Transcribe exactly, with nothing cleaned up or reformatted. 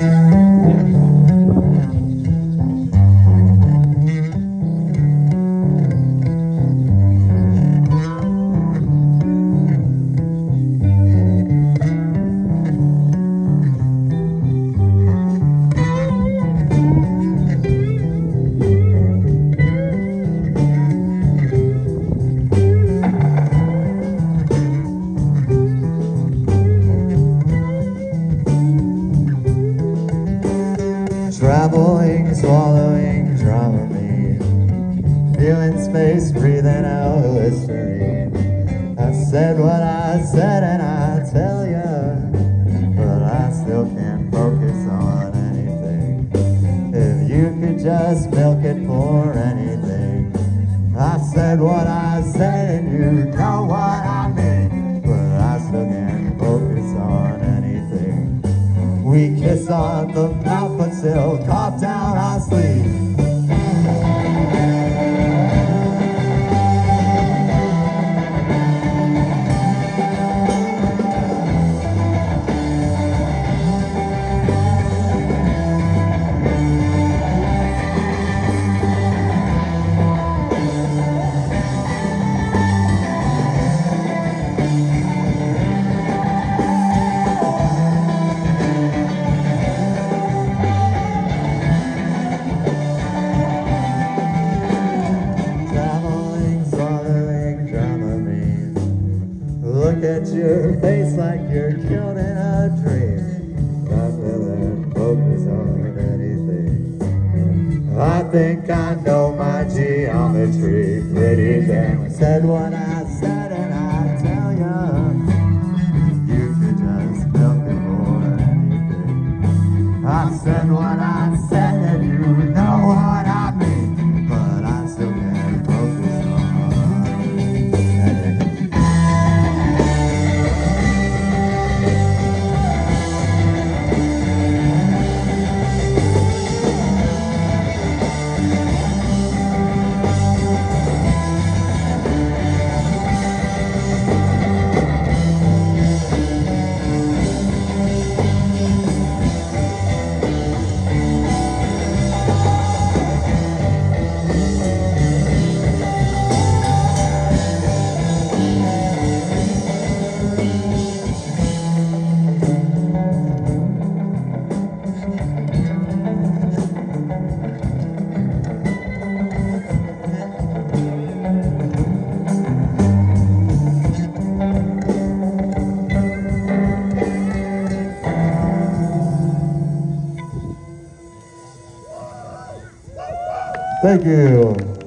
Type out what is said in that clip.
Traveling, swallowing Dramamine, feeling space, breathing out Listerine. I said what I said and I tell ya, but I still can't focus on anything. If you could just milk it for anything. I said what I said and you know what I mean, but I still can't focus on anything. We kiss on the mouth, but still cough down our sleeve. Look at your face like you're killed in a dream. Not really focus on anything. I think I know my geometry pretty damn. I said what I said and I tell ya, you could just milk it for anything. I said what I said and you know what I mean, but I still can't focus on anything. Thank you.